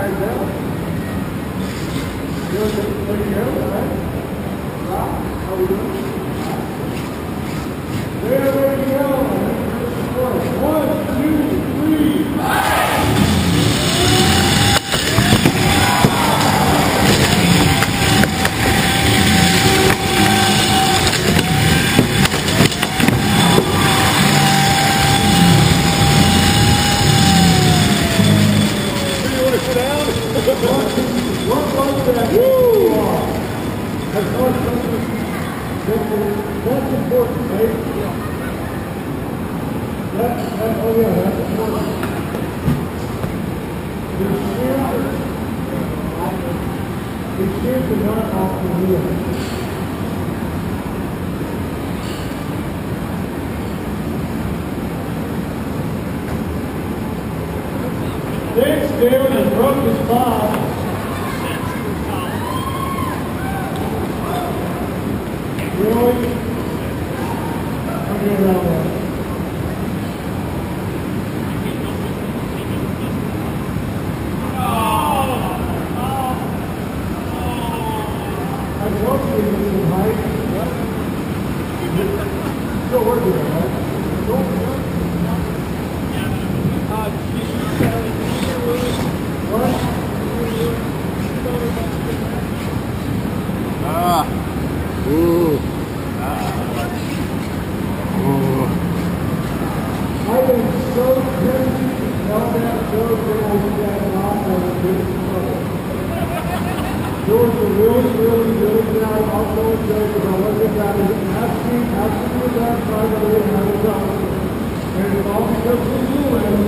guys out. You want to take care of it, right? Rob, how we doing? There we go. One, two, three. What was that? That's important, right? That's important. The shears are not off the wheel. Thanks, David, and broke his bob. Really? I'll get around that. I told you it was some height. Still working on it, right? What? Ooh. I am so tempted to tell that joke when I was that off on the big trouble. There was a really bad outdoor joke about what they got to ask me about privately and I was up. And it's all because of you and